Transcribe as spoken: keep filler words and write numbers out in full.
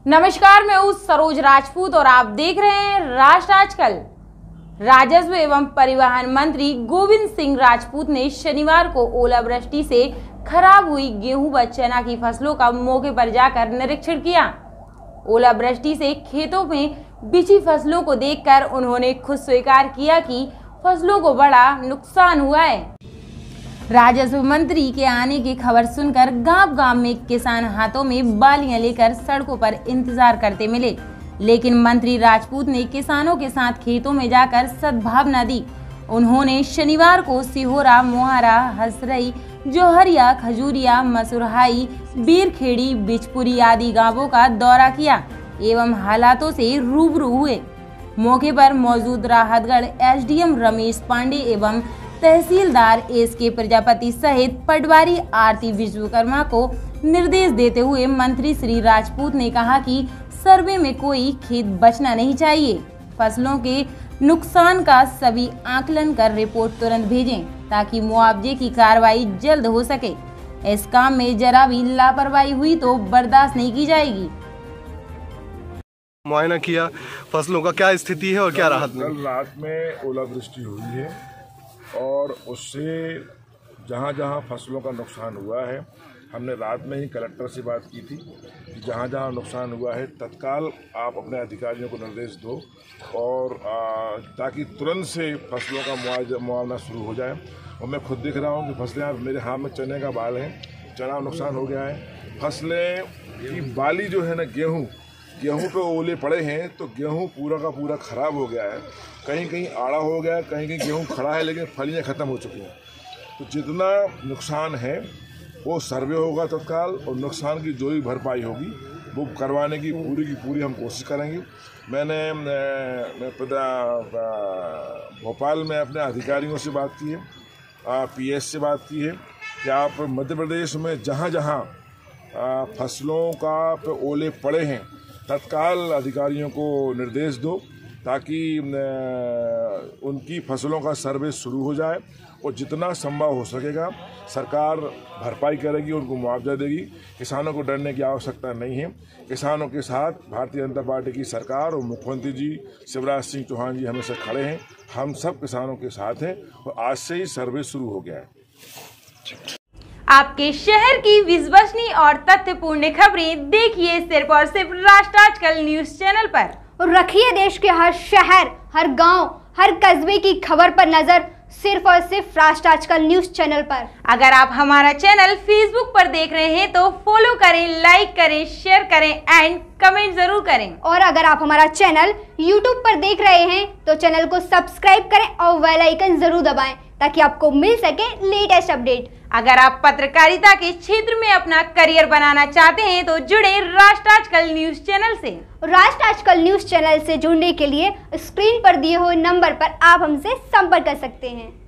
नमस्कार, मैं हूँ सरोज राजपूत और आप देख रहे हैं राष्ट्र आजकल। राजस्व एवं परिवहन मंत्री गोविंद सिंह राजपूत ने शनिवार को ओलावृष्टि से खराब हुई गेहूं व चना की फसलों का मौके पर जाकर निरीक्षण किया। ओलावृष्टि से खेतों में बिछी फसलों को देखकर उन्होंने खुद स्वीकार किया कि फसलों को बड़ा नुकसान हुआ है। राजस्व मंत्री के आने की खबर सुनकर गांव-गांव में किसान हाथों में बालियां लेकर सड़कों पर इंतजार करते मिले, लेकिन मंत्री राजपूत ने किसानों के साथ खेतों में जाकर सद्भावना दी। उन्होंने शनिवार को सिहोरा, मोहारा, हसरई, जोहरिया, खजूरिया, मसुरहाई, बीरखेड़ी, बिचपुरी आदि गांवों का दौरा किया एवं हालातों से रूबरू हुए। मौके पर मौजूद राहतगढ़ एसडीएम रमेश पांडे एवं तहसीलदार एस के प्रजापति सहित पटवारी आरती विश्वकर्मा को निर्देश देते हुए मंत्री श्री राजपूत ने कहा कि सर्वे में कोई खेत बचना नहीं चाहिए। फसलों के नुकसान का सभी आकलन कर रिपोर्ट तुरंत भेजें ताकि मुआवजे की कार्रवाई जल्द हो सके। इस काम में जरा भी लापरवाही हुई तो बर्दाश्त नहीं की जाएगी। मुआयना किया फसलों का क्या स्थिति है और क्या राहत में? कल रात में ओलावृष्टि हुई है और उससे जहाँ जहाँ फसलों का नुकसान हुआ है, हमने रात में ही कलेक्टर से बात की थी कि जहाँ जहाँ नुकसान हुआ है तत्काल आप अपने अधिकारियों को निर्देश दो और आ, ताकि तुरंत से फसलों का मुआवजा मुआवजा शुरू हो जाए। और मैं खुद दिख रहा हूँ कि फसलें मेरे हाथ में चने का बाल है, चना नुकसान हो गया है। फसलें की बाली जो है ना, गेहूँ गेहूँ पे ओले पड़े हैं तो गेहूँ पूरा का पूरा ख़राब हो गया है। कहीं कहीं आड़ा हो गया है, कहीं कहीं गेहूँ खड़ा है लेकिन फलियाँ ख़त्म हो चुकी हैं। तो जितना नुकसान है वो सर्वे होगा तत्काल और नुकसान की जो भी भरपाई होगी वो करवाने की पूरी की पूरी हम कोशिश करेंगे। मैंने मैं भोपाल में अपने अधिकारियों से बात की है, पीएस से बात की है कि आप मध्य प्रदेश में जहाँ जहाँ फसलों का पे ओले पड़े हैं तत्काल अधिकारियों को निर्देश दो ताकि उनकी फसलों का सर्वे शुरू हो जाए और जितना संभव हो सकेगा सरकार भरपाई करेगी, उनको मुआवजा देगी। किसानों को डरने की आवश्यकता नहीं है। किसानों के साथ भारतीय जनता पार्टी की सरकार और मुख्यमंत्री जी शिवराज सिंह चौहान जी हमेशा खड़े हैं। हम सब किसानों के साथ हैं और आज से ही सर्वे शुरू हो गया है। आपके शहर की विश्वसनीय और तथ्यपूर्ण खबरें देखिए सिर्फ और सिर्फ राष्ट्र आजकल न्यूज चैनल पर और रखिए देश के हर शहर, हर गांव, हर कस्बे की खबर पर नजर सिर्फ और सिर्फ राष्ट्र आजकल न्यूज चैनल पर। अगर आप हमारा चैनल फेसबुक पर देख रहे हैं तो फॉलो करें, लाइक करें, शेयर करें एंड कमेंट जरूर करें। और अगर आप हमारा चैनल यूट्यूब पर देख रहे हैं तो चैनल को सब्सक्राइब करें और बेल आइकन जरूर दबाएं ताकि आपको मिल सके लेटेस्ट अपडेट। अगर आप पत्रकारिता के क्षेत्र में अपना करियर बनाना चाहते हैं तो जुड़े राष्ट्र आजकल न्यूज चैनल से। राष्ट्र आजकल न्यूज चैनल से जुड़ने के लिए स्क्रीन पर दिए हुए नंबर पर आप हमसे संपर्क कर सकते हैं।